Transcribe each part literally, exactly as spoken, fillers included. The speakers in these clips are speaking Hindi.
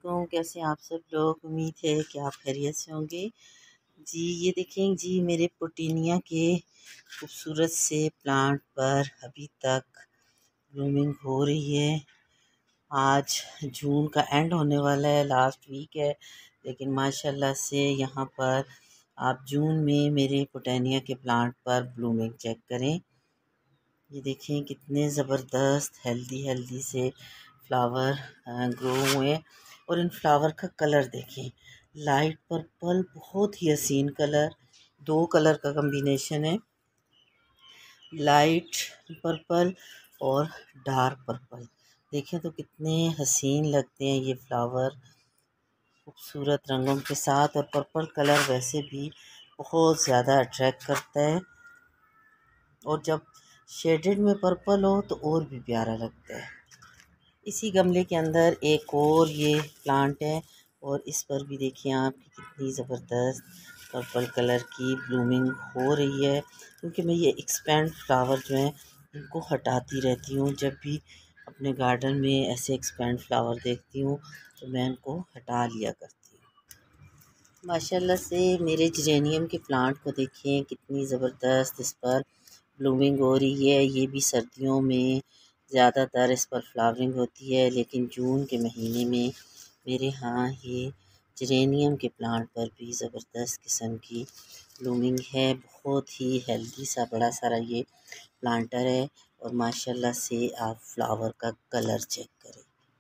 वालेकुम। कैसे हैं आप सब लोग? उम्मीद है कि आप खैरियत से होंगे। जी ये देखें जी, मेरे पुटीनिया के खूबसूरत से प्लांट पर अभी तक ब्लूमिंग हो रही है। आज जून का एंड होने वाला है, लास्ट वीक है, लेकिन माशाल्लाह से यहाँ पर आप जून में मेरे पुटीनिया के प्लांट पर ब्लूमिंग चेक करें। ये देखें कितने ज़बरदस्त हेल्दी हेल्दी से फ्लावर ग्रो हुए। और इन फ्लावर का कलर देखें, लाइट पर्पल, बहुत ही हसीन कलर। दो कलर का कॉम्बिनेशन है, लाइट पर्पल और डार्क पर्पल। देखें तो कितने हसीन लगते हैं ये फ्लावर, खूबसूरत रंगों के साथ। और पर्पल कलर वैसे भी बहुत ज़्यादा अट्रैक्ट करता है, और जब शेडेड में पर्पल हो तो और भी प्यारा लगता है। इसी गमले के अंदर एक और ये प्लांट है, और इस पर भी देखिए आप कितनी ज़बरदस्त पर्पल कलर की ब्लूमिंग हो रही है। क्योंकि मैं ये एक्सपेंड फ्लावर जो हैं इनको हटाती रहती हूँ, जब भी अपने गार्डन में ऐसे एक्सपेंड फ्लावर देखती हूँ तो मैं इनको हटा लिया करती हूँ। माशाल्लाह से मेरे जेरेनियम के प्लांट को देखें कितनी ज़बरदस्त इस पर ब्लूमिंग हो रही है। ये भी सर्दियों में ज़्यादातर इस पर फ्लावरिंग होती है, लेकिन जून के महीने में मेरे यहाँ ये जेरेनियम के प्लांट पर भी ज़बरदस्त किस्म की ब्लूमिंग है। बहुत ही हेल्दी सा बड़ा सारा ये प्लांटर है, और माशाल्लाह से आप फ्लावर का कलर चेक करें।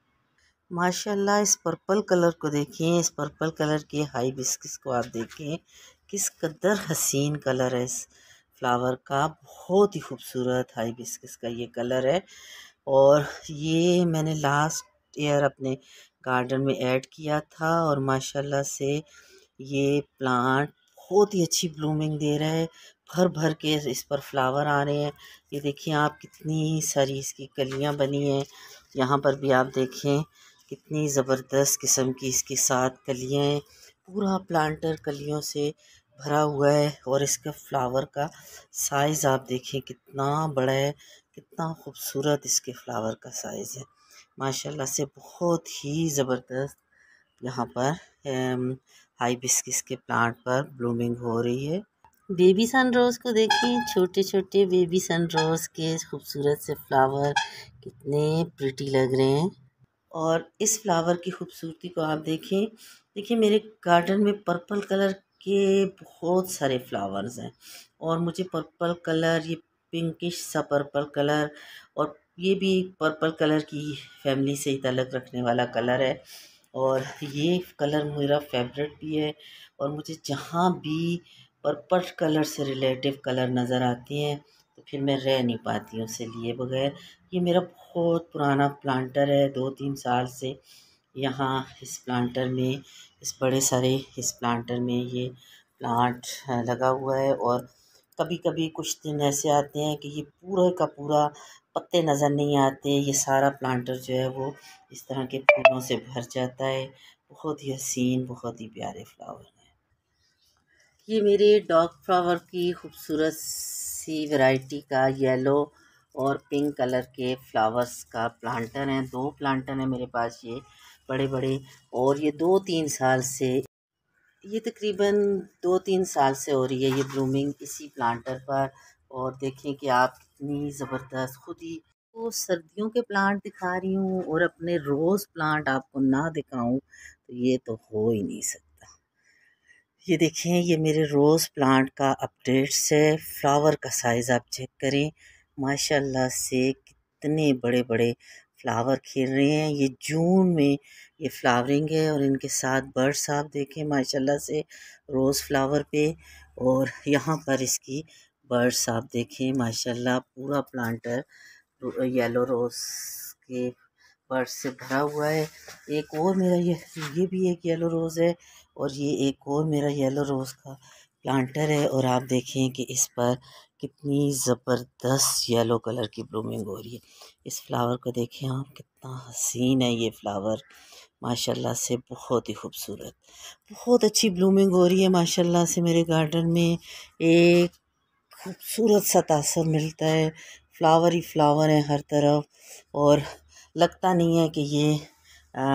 माशाल्लाह इस पर्पल कलर को देखें, इस पर्पल कलर के हाइबिस्कस को आप देखें, किस कदर हसीन कलर है इस फ्लावर का। बहुत ही खूबसूरत हाइबिस्कस का ये कलर है, और ये मैंने लास्ट ईयर अपने गार्डन में ऐड किया था, और माशाल्लाह से ये प्लांट बहुत ही अच्छी ब्लूमिंग दे रहा है। भर भर के इस पर फ्लावर आ रहे हैं। ये देखिए आप कितनी सारी इसकी कलियां बनी हैं। यहाँ पर भी आप देखें कितनी ज़बरदस्त किस्म की इसके साथ कलियां हैं। पूरा प्लांटर कलियों से भरा हुआ है, और इसका फ्लावर का साइज़ आप देखें कितना बड़ा है, कितना खूबसूरत इसके फ्लावर का साइज़ है। माशाल्लाह से बहुत ही ज़बरदस्त यहाँ पर हाइबिस्कस के प्लांट पर ब्लूमिंग हो रही है। बेबी सन रोज़ को देखें, छोटे छोटे बेबी सन रोज़ के खूबसूरत से फ्लावर कितने प्रिटी लग रहे हैं। और इस फ्लावर की खूबसूरती को आप देखें। देखिए मेरे गार्डन में पर्पल कलर के बहुत सारे फ्लावर्स हैं, और मुझे पर्पल कलर, ये पिंकिश सा पर्पल कलर, और ये भी पर्पल कलर की फैमिली से ही ताल्लुक़ रखने वाला कलर है, और ये कलर मेरा फेवरेट भी है। और मुझे जहाँ भी पर्पल कलर से रिलेटिव कलर नज़र आती हैं तो फिर मैं रह नहीं पाती हूँ उसे लिए बगैर। ये मेरा बहुत पुराना प्लांटर है, दो तीन साल से यहाँ इस प्लांटर में, इस बड़े सारे इस प्लांटर में ये प्लांट लगा हुआ है। और कभी कभी कुछ दिन ऐसे आते हैं कि ये पूरा का पूरा पत्ते नज़र नहीं आते, ये सारा प्लांटर जो है वो इस तरह के फूलों से भर जाता है। बहुत ही हसीन, बहुत ही प्यारे फ्लावर हैं। ये मेरे डॉग फ्लावर की खूबसूरत सी वैरायटी का येलो और पिंक कलर के फ्लावर्स का प्लांटर हैं। दो प्लांटर हैं मेरे पास ये बड़े बड़े, और ये दो तीन साल से, ये तकरीबन दो तीन साल से हो रही है ये ब्लूमिंग इसी प्लांटर पर। और देखें कि आप कितनी ज़बरदस्त, खुद ही तो सर्दियों के प्लांट दिखा रही हूँ और अपने रोज़ प्लांट आपको ना दिखाऊं तो ये तो हो ही नहीं सकता। ये देखें ये मेरे रोज़ प्लांट का अपडेट्स है। फ्लावर का साइज़ आप चेक करें, माशाल्लाह से कितने बड़े बड़े फ्लावर खिल रहे हैं। ये जून में ये फ्लावरिंग है, और इनके साथ बर्ड्स आप देखें माशाल्लाह से रोज़ फ्लावर पे, और यहाँ पर इसकी बर्ड्स आप देखें माशाल्लाह। पूरा प्लांटर येलो रोज़ के बर्ड्स से भरा हुआ है। एक और मेरा ये ये भी एक येलो रोज़ है, और ये एक और मेरा येलो रोज़ का प्लांटर है। और आप देखें कि इस पर कितनी ज़बरदस्त येलो कलर की ब्लूमिंग हो रही है। इस फ्लावर को देखें आप, कितना हसीन है ये फ्लावर, माशाल्लाह से बहुत ही खूबसूरत, बहुत अच्छी ब्लूमिंग हो रही है माशाल्लाह से। मेरे गार्डन में एक खूबसूरत सा तासर मिलता है, फ्लावर ही फ्लावर है हर तरफ, और लगता नहीं है कि ये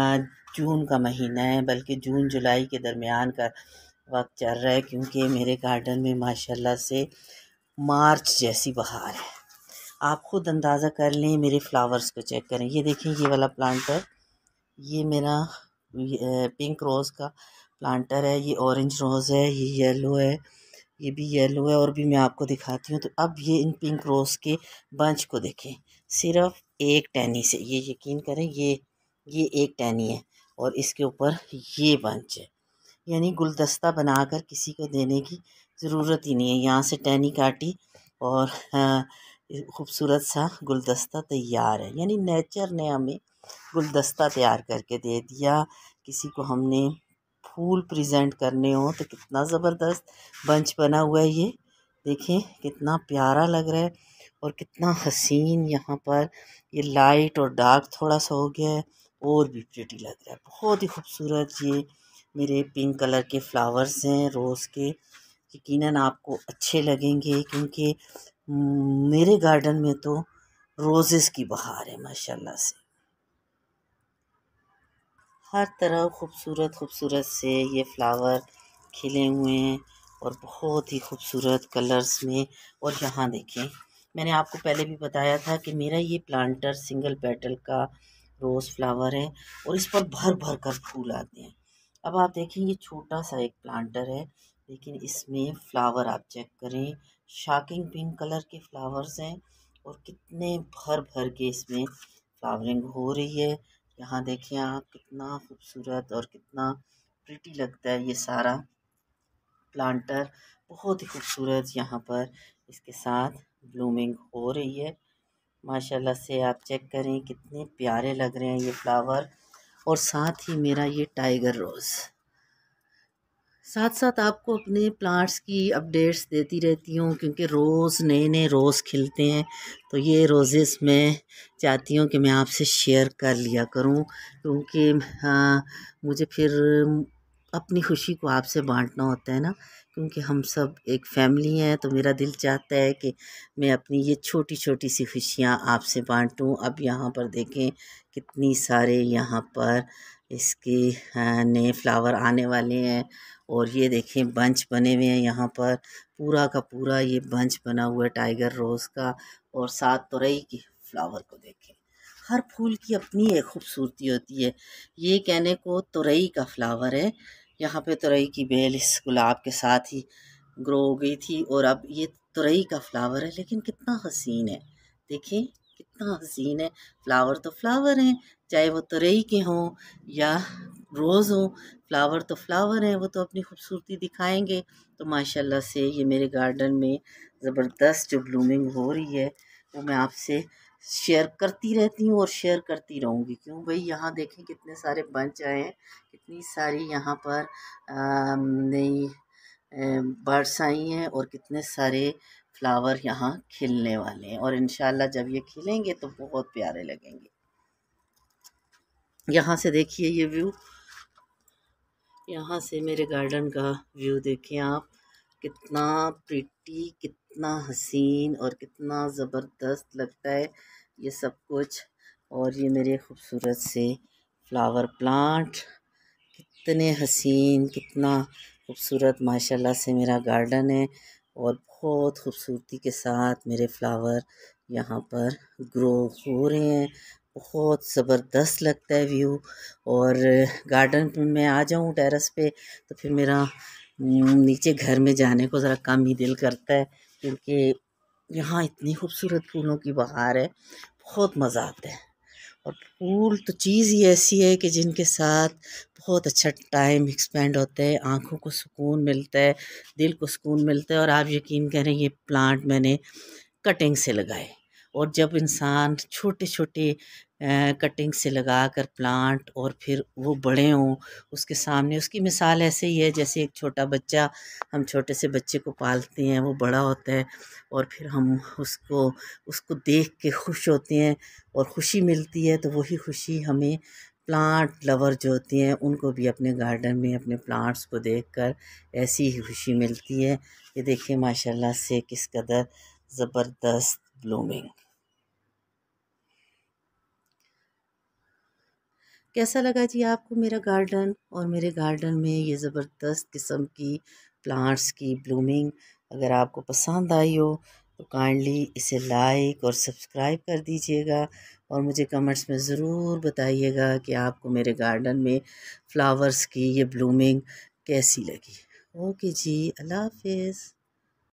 जून का महीना है, बल्कि जून जुलाई के दरमियान का वक्त चल रहा है, क्योंकि मेरे गार्डन में माशाल्लाह से मार्च जैसी बहार है। आप खुद अंदाज़ा कर लें, मेरे फ्लावर्स को चेक करें। ये देखें, ये वाला प्लांटर, ये मेरा पिंक रोज़ का प्लांटर है, ये ऑरेंज रोज़ है, ये येलो है, ये भी येलो है, और भी मैं आपको दिखाती हूँ। तो अब ये इन पिंक रोज़ के बंच को देखें, सिर्फ एक टहनी से, ये यकीन करें, ये ये एक टहनी है और इसके ऊपर ये बंच है। यानी गुलदस्ता बनाकर किसी को देने की ज़रूरत ही नहीं है। यहाँ से टहनी काटी और ख़ूबसूरत सा गुलदस्ता तैयार है। यानी नेचर ने हमें गुलदस्ता तैयार करके दे दिया। किसी को हमने फूल प्रेजेंट करने हो तो कितना ज़बरदस्त बंच बना हुआ है। ये देखें कितना प्यारा लग रहा है और कितना हसीन। यहाँ पर ये लाइट और डार्क थोड़ा सा हो गया है और भी प्रिटी लग रहा है। बहुत ही खूबसूरत ये मेरे पिंक कलर के फ्लावर्स हैं रोज़ के। यकीनन आपको अच्छे लगेंगे, क्योंकि मेरे गार्डन में तो रोज़ेस की बहार है माशाल्लाह से। हर तरह खूबसूरत खूबसूरत से ये फ्लावर खिले हुए हैं और बहुत ही खूबसूरत कलर्स में। और यहाँ देखें, मैंने आपको पहले भी बताया था कि मेरा ये प्लांटर सिंगल पेटल का रोज़ फ्लावर है और इस पर भर भर कर फूल आते हैं। अब आप देखें, ये छोटा सा एक प्लांटर है, लेकिन इसमें फ्लावर आप चेक करें, शॉकिंग पिंक कलर के फ्लावर्स हैं और कितने भर भर के इसमें फ्लावरिंग हो रही है। यहाँ देखें आप, कितना खूबसूरत और कितना प्रिटी लगता है ये सारा प्लांटर। बहुत ही खूबसूरत यहाँ पर इसके साथ ब्लूमिंग हो रही है माशाल्लाह से। आप चेक करें कितने प्यारे लग रहे हैं ये फ्लावर। और साथ ही मेरा ये टाइगर रोज़, साथ साथ आपको अपने प्लांट्स की अपडेट्स देती रहती हूँ, क्योंकि रोज़ नए नए रोज़ खिलते हैं। तो ये रोज़ेस मैं चाहती हूँ कि मैं आपसे शेयर कर लिया करूँ, क्योंकि हाँ, मुझे फिर अपनी खुशी को आपसे बांटना होता है ना, क्योंकि हम सब एक फैमिली हैं। तो मेरा दिल चाहता है कि मैं अपनी ये छोटी छोटी सी खुशियाँ आपसे बांटूँ। अब यहाँ पर देखें कितनी सारे यहाँ पर इसके नए फ्लावर आने वाले हैं। और ये देखें बंच बने हुए हैं यहाँ पर, पूरा का पूरा ये बंच बना हुआ है टाइगर रोज़ का। और साथ तुरई की फ्लावर को देखें, हर फूल की अपनी एक खूबसूरती होती है। ये कहने को तुरई का फ्लावर है, यहाँ पे तुरई की बेल इस गुलाब के साथ ही ग्रो हो गई थी और अब ये तुरई का फ्लावर है, लेकिन कितना हसीन है। देखें कितना हसीन है। फ्लावर तो फ्लावर हैं, चाहे वो तुरई के हों या रोज़ हो, फ्लावर तो फ्लावर हैं, वो तो अपनी खूबसूरती दिखाएंगे। तो माशाल्लाह से ये मेरे गार्डन में ज़बरदस्त जो ब्लूमिंग हो रही है वो मैं आपसे शेयर करती रहती हूँ और शेयर करती रहूँगी। क्यों भाई, यहाँ देखें कितने सारे बंच आए हैं, कितनी सारी यहाँ पर नई बर्ड्स आई हैं और कितने सारे फ्लावर यहाँ खिलने वाले हैं। और इंशाल्लाह जब ये खिलेंगे तो बहुत प्यारे लगेंगे। यहाँ से देखिए ये व्यू, यहाँ से मेरे गार्डन का व्यू देखें आप, कितना प्रिटी, कितना हसीन और कितना ज़बरदस्त लगता है ये सब कुछ। और ये मेरे खूबसूरत से फ्लावर प्लांट कितने हसीन, कितना खूबसूरत माशाल्लाह से मेरा गार्डन है। और बहुत खूबसूरती के साथ मेरे फ्लावर यहाँ पर ग्रो हो रहे हैं। बहुत ज़बरदस्त लगता है व्यू। और गार्डन में मैं आ जाऊँ टेरेस पे तो फिर मेरा नीचे घर में जाने को ज़रा कम ही दिल करता है, क्योंकि यहाँ इतनी खूबसूरत फूलों की बहार है, बहुत मज़ा आता है। और फूल तो चीज़ ही ऐसी है कि जिनके साथ बहुत अच्छा टाइम एक्सपेंड होता है, आँखों को सुकून मिलता है, दिल को सुकून मिलता है। और आप यकीन करें, ये प्लांट मैंने कटिंग से लगाए, और जब इंसान छोटे छोटे कटिंग से लगा कर प्लांट और फिर वो बड़े हों उसके सामने, उसकी मिसाल ऐसे ही है जैसे एक छोटा बच्चा, हम छोटे से बच्चे को पालते हैं, वो बड़ा होता है और फिर हम उसको उसको देख के खुश होते हैं और खुशी मिलती है। तो वही खुशी हमें प्लांट लवर जो होती हैं उनको भी अपने गार्डन में अपने प्लांट्स को देखकर ऐसी ही खुशी मिलती है। ये देखिए माशाल्लाह से किस कदर ज़बरदस्त ब्लूमिंग। कैसा लगा जी आपको मेरा गार्डन? और मेरे गार्डन में ये ज़बरदस्त किस्म की प्लांट्स की ब्लूमिंग अगर आपको पसंद आई हो तो काइंडली इसे लाइक और सब्सक्राइब कर दीजिएगा और मुझे कमेंट्स में ज़रूर बताइएगा कि आपको मेरे गार्डन में फ़्लावर्स की ये ब्लूमिंग कैसी लगी। ओके जी, अल्लाह हाफ़िज़।